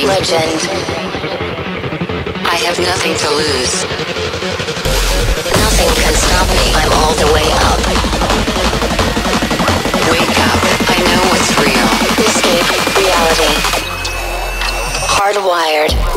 Legend. I have nothing to lose. Nothing can stop me. I'm all the way up. Wake up. I know what's real. Escape reality. Hardwired.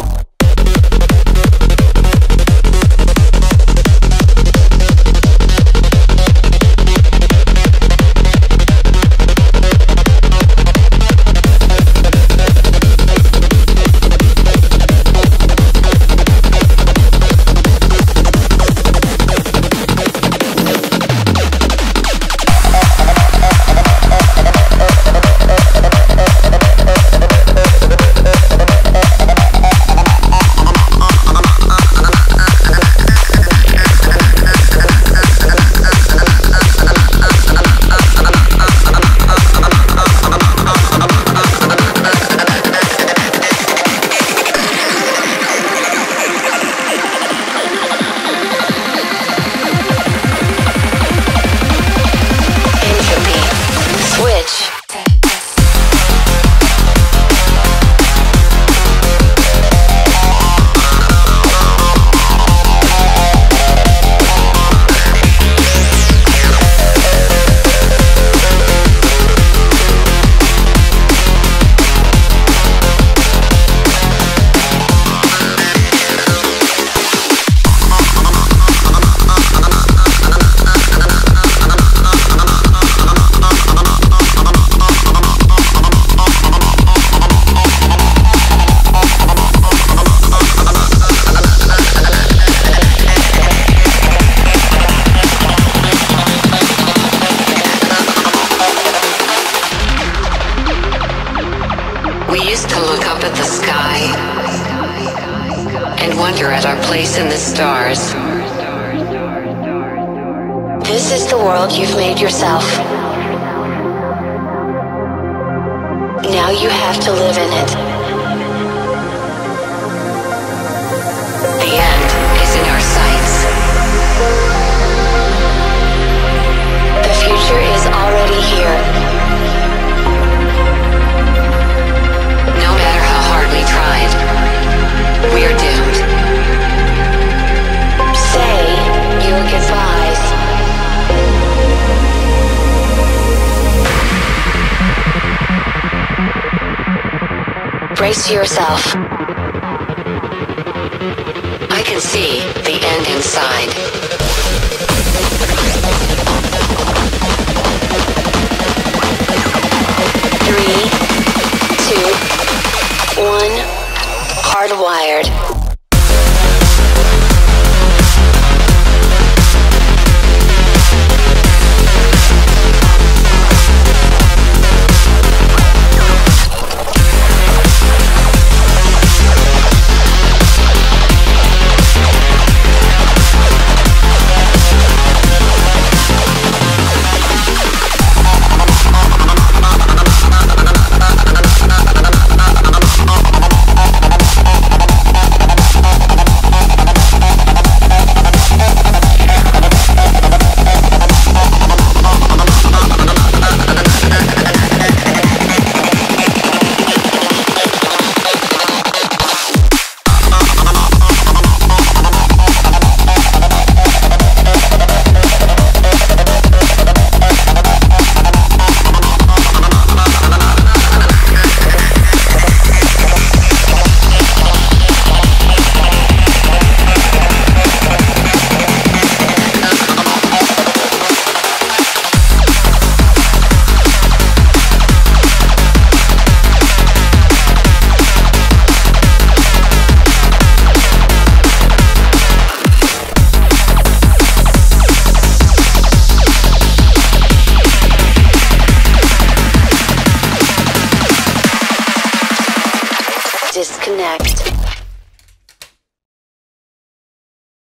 We used to look up at the sky and wonder at our place in the stars. This is the world you've made yourself. Now you have to live in it. The end is in our sights. The future is already here. No matter how hard we tried, we are doomed. Say your goodbyes. Brace yourself. I can see the end inside. 3, 2, 1. Hardwired.